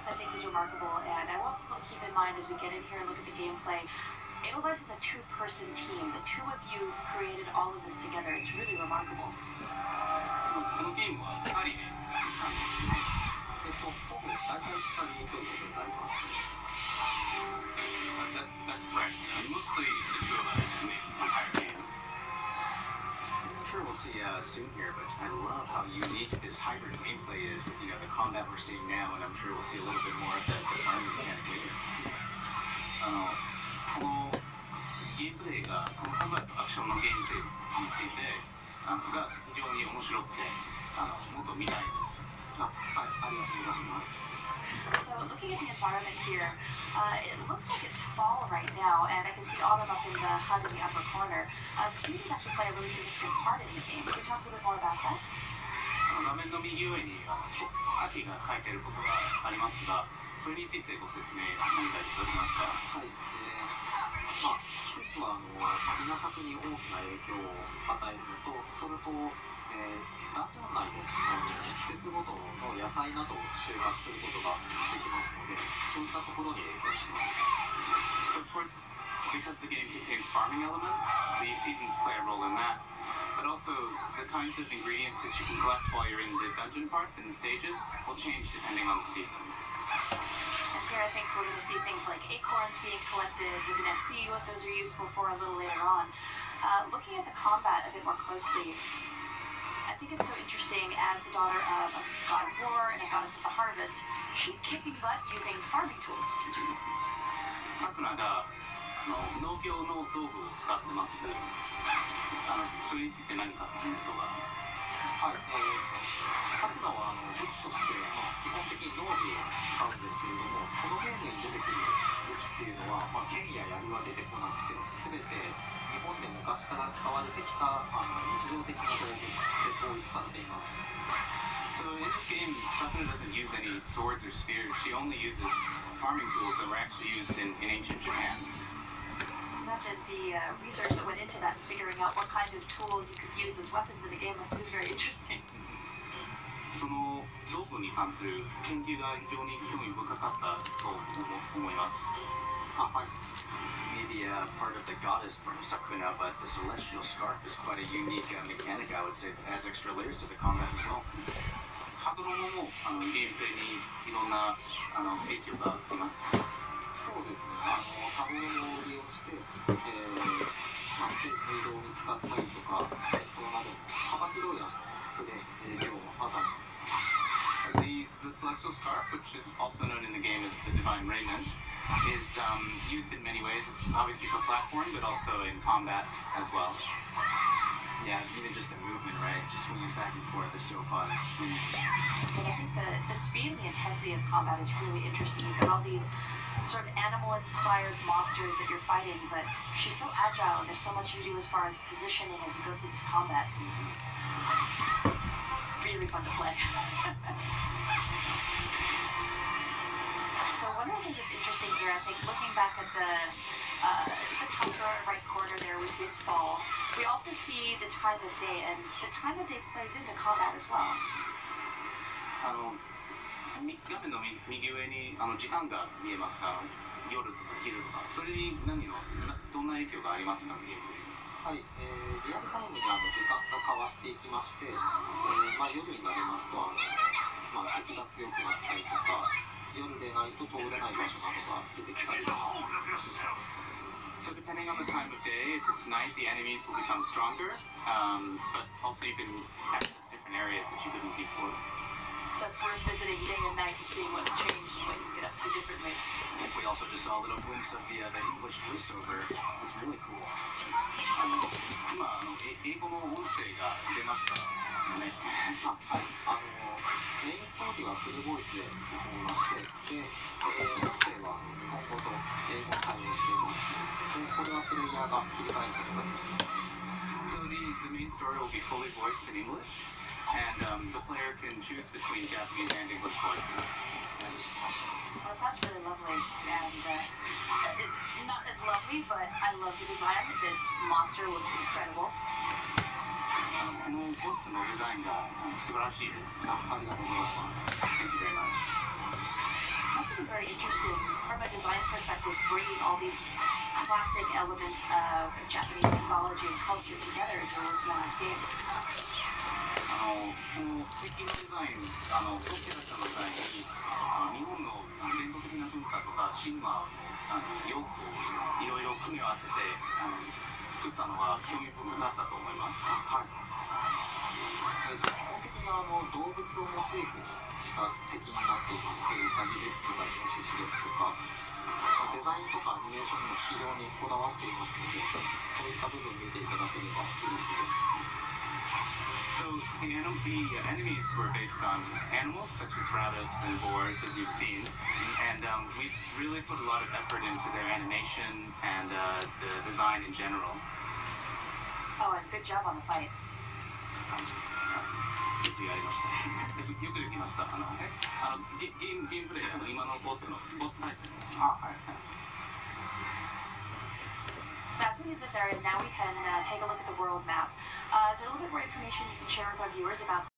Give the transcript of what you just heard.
graphics, I think, is remarkable, and I want people to keep in mind as we get in here and look at the gameplay. Edelweiss is a two-person team. The two of you created all of this together. It's really remarkable. That's correct. Mostly the two of us made this entire game. I'm sure we'll see soon here, but I love how unique this hybrid gameplay is with, the combat we're seeing now, and I'm sure we'll see a little bit more of the army mechanic later. このゲームプレイがこのコンバットアクションのゲームプレイについてが非常に面白くてもっと見たいです。ありがとうございます。 So looking at the environment here, it looks like it's fall right now, and I can see autumn up in the HUD in the upper corner. The seasons actually play a really significant part in the game. Can we talk a little bit more about that? 画面の右上に秋が書いてあることがありますが、それについてご説明何かいただけますか。 はい。季節は稲作に大きな影響を与えるのと、それと、ダンジョン内の季節ごとの野菜などを収穫することができますので、そういったところに影響します。 So of course, because the game contains farming elements, the seasons play a role in that. But also, the kinds of ingredients that you can collect while you're in the dungeon parts and the stages will change depending on the season. And here I think we're going to see things like acorns being collected. We're going to see what those are useful for a little later on. Looking at the combat a bit more closely, I think it's so interesting as the daughter of a god of war and a goddess of the harvest, she's kicking butt using farming tools. さくらが農業の道具を使ってます。それについて何かコメントが。 はい。さくらは武器として基本的に農具を使うんですけれども、このゲームに出てくる武器っていうのは、剣や槍は出てこなくて、全て日本で昔から使われてきた日常的な道具で統一されています。 So in this game, Sakura doesn't use any swords or spears. She only uses farming tools that were actually used in ancient Japan. Imagine the research that went into that, figuring out what kind of tools you could use as weapons in the game must have been very interesting. その道具に関する研究が非常に興味深かったと思います。 はい。Maybe part of the goddess from Sakuna, but the celestial scarf is quite a unique mechanic, I would say, that adds extra layers to the combat as well. ハドロもゲームプレイにいろんな影響があります。 そうですね。ハドロを利用して、ステージの移動に使ったりとか、戦闘など幅広いプレイ量を与えます。 The celestial scarf, which is also known in the game as the divine raiment, is used in many ways. It's obviously for platform, but also in combat as well. Yeah, even just the movement, right? Just swinging back and forth is so fun. And I think the speed and the intensity of combat is really interesting. You've got all these sort of animal-inspired monsters that you're fighting, but she's so agile, and there's so much you do as far as positioning as you go through this combat. It's really fun to play. So one of the things that's interesting here, I think, looking back at the top right corner there, we see it's fall. We also see the time of day, and the time of day plays into combat as well. 画面の右上に時間が見えますか。夜とか昼とか、それにどんな影響がありますか。 はい、リアルタイムに時間が変わっていきまして、夜になりますと敵が強くなったりとか、夜でないと通れない場所などが出てきたりします。 So depending on the time of day, if it's night, the enemies will become stronger, but also you can access different areas that you couldn't before. So it's worth visiting day and night to see what's changed and what you can get up to differently. We also just saw a little glimpse of the English voiceover. It was really cool. 今英語の音声が出ましたよね。 はい。メインストーリーはフルボイスで進みまして、で、音声は日本語と英語に対応しています。で、これはプレイヤーが切り替えることができます。 So the main story will be fully voiced in English, and the player can choose between Japanese and English voices. Well, it sounds really lovely, and not as lovely, but I love the design. This monster looks incredible. このボスのデザインが素晴らしいです。 ありがとうございます。 Thank you very much. to bring all these classic elements of Japanese mythology and culture together as you're working on this game? この敵のデザイン、トキラさんのデザインに、日本の伝統的な文化とか神話、要素をいろいろ組み合わせて作ったのは興味深かったと思います。はい。 基本的な動物をモチーフにした敵になっていまして、ウサギですとかイノシシですとか、デザインとかアニメーションにも非常にこだわっていますので、そういった部分を見ていただければ嬉しいです。 So the enemies were based on animals such as rabbits and boars, as you've seen, and we really put a lot of effort into their animation and the design in general. Oh, and good job on the fight. よくやりましたね。よくできました。ゲームプレイ今のボス対戦。はい。 So as we leave this area, now we can take a look at the world map. Is there a little bit more information you can share with our viewers about